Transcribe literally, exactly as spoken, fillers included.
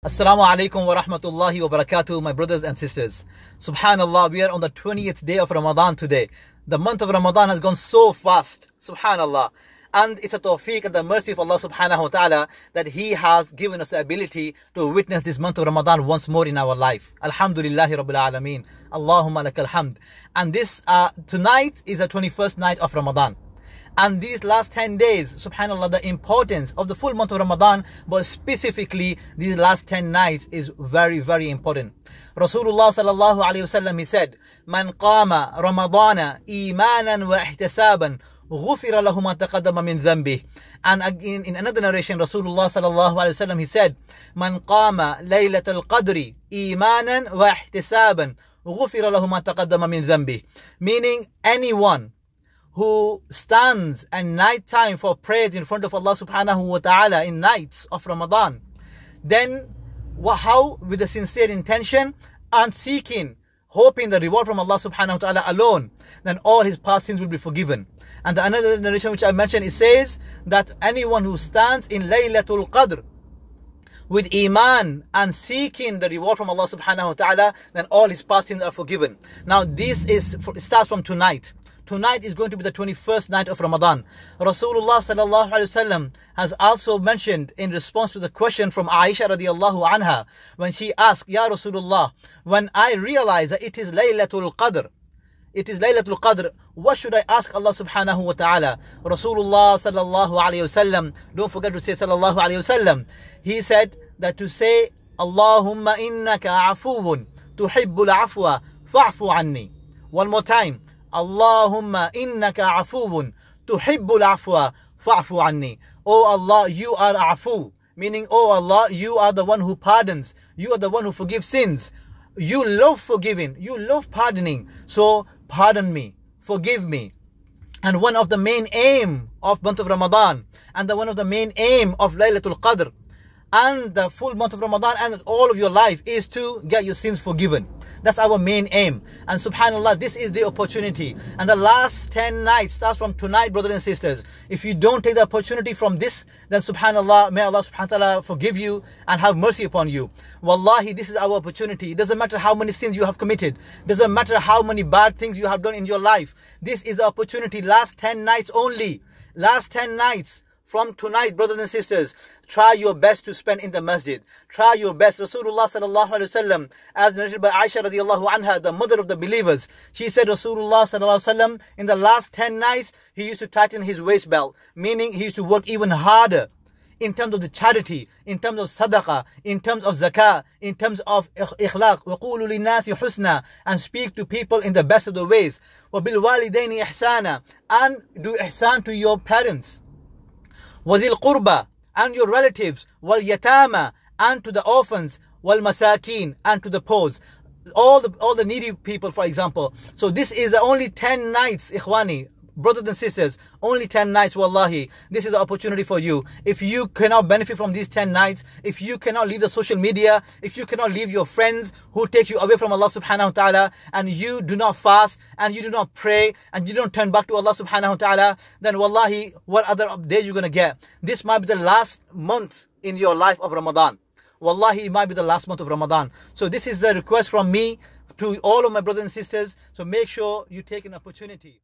Assalamu alaikum wa rahmatullahi wa barakatuh, my brothers and sisters. Subhanallah, we are on the twentieth day of Ramadan today. The month of Ramadan has gone so fast. Subhanallah. And it's a tawfiq and the mercy of Allah subhanahu wa ta'ala that He has given us the ability to witness this month of Ramadan once more in our life. Alhamdulillahi Rabbil Alameen. Allahumma lakal hamd. And this, uh, tonight is the twenty-first night of Ramadan. And these last ten days, subhanAllah, the importance of the full month of Ramadan, but specifically these last ten nights is very, very important. Rasulullah sallallahu alayhi wasallam, he said, Man qama Ramadana imanan wa ihtisaban, ghufira lahu ma taqaddama min dhanbih. And again, in another narration, Rasulullah sallallahu alayhi wasallam, he said, Man qama laylatul qadri imanan wa ihtisaban, ghufira lahu ma taqaddama min dhanbih. Meaning, anyone who stands at night time for prayers in front of Allah subhanahu wa ta'ala in nights of Ramadan, then how, with a sincere intention and seeking, hoping the reward from Allah subhanahu wa ta'ala alone, then all his past sins will be forgiven. And the another narration which I mentioned, it says that anyone who stands in Laylatul Qadr with iman and seeking the reward from Allah subhanahu wa ta'ala, then all his past sins are forgiven. Now this is it starts from tonight. Tonight is going to be the twenty-first night of Ramadan. Rasulullah sallallahu alaihi wasallam has also mentioned in response to the question from Aisha radiallahu anha, when she asked, Ya Rasulullah, when I realize that it is Laylatul Qadr, it is Laylatul Qadr, what should I ask Allah subhanahu wa ta'ala? Rasulullah sallallahu alaihi wasallam, don't forget to say sallallahu alaihi wasallam, he said that to say, Allahumma innaka afuun tuhibbul afwa fa'fu anni. One more time. Allahumma innaka afuun tuhibbul afwa fa'fu anni. Oh Allah, you are afu, meaning, oh Allah, you are the one who pardons, you are the one who forgives sins, you love forgiving, you love pardoning, so pardon me, forgive me. And one of the main aim of month of Ramadan, and the one of the main aim of Laylatul Qadr and the full month of Ramadan and all of your life is to get your sins forgiven. That's our main aim. And subhanAllah, this is the opportunity. And the last ten nights starts from tonight, brothers and sisters. If you don't take the opportunity from this, then subhanAllah, may Allah subhanahu wa ta'ala forgive you and have mercy upon you. Wallahi, this is our opportunity. It doesn't matter how many sins you have committed. It doesn't matter how many bad things you have done in your life. This is the opportunity. Last ten nights only. Last ten nights. From tonight, brothers and sisters, try your best to spend in the masjid. Try your best. Rasulullah sallallahu alaihi wasallam, as narrated by Aisha radiallahu anha, the mother of the believers, she said Rasulullah sallallahu alaihi wasallam, in the last ten nights, he used to tighten his waist belt, meaning he used to work even harder in terms of the charity, in terms of sadaqah, in terms of zakah, in terms of ikhlaq, وَقُولُوا لِلنَّاسِ حُسْنًا, and speak to people in the best of the ways, وَبِالْوَالِدَيْنِ إِحْسَانًا, and do ihsan to your parents, وَذِي الْقُرْبَى, and your relatives, وَالْيَتَامَى, and to the orphans, وَالْمَسَاكِينَ, and to the poor, all the all the needy people, for example. So this is the only ten nights, ikhwani, brothers and sisters, only ten nights, wallahi. This is the opportunity for you. If you cannot benefit from these ten nights, if you cannot leave the social media, if you cannot leave your friends who take you away from Allah subhanahu wa ta'ala, and you do not fast, and you do not pray, and you don't turn back to Allah subhanahu wa ta'ala, then wallahi, what other days you're going to get? This might be the last month in your life of Ramadan. Wallahi, it might be the last month of Ramadan. So this is the request from me to all of my brothers and sisters. So make sure you take an opportunity.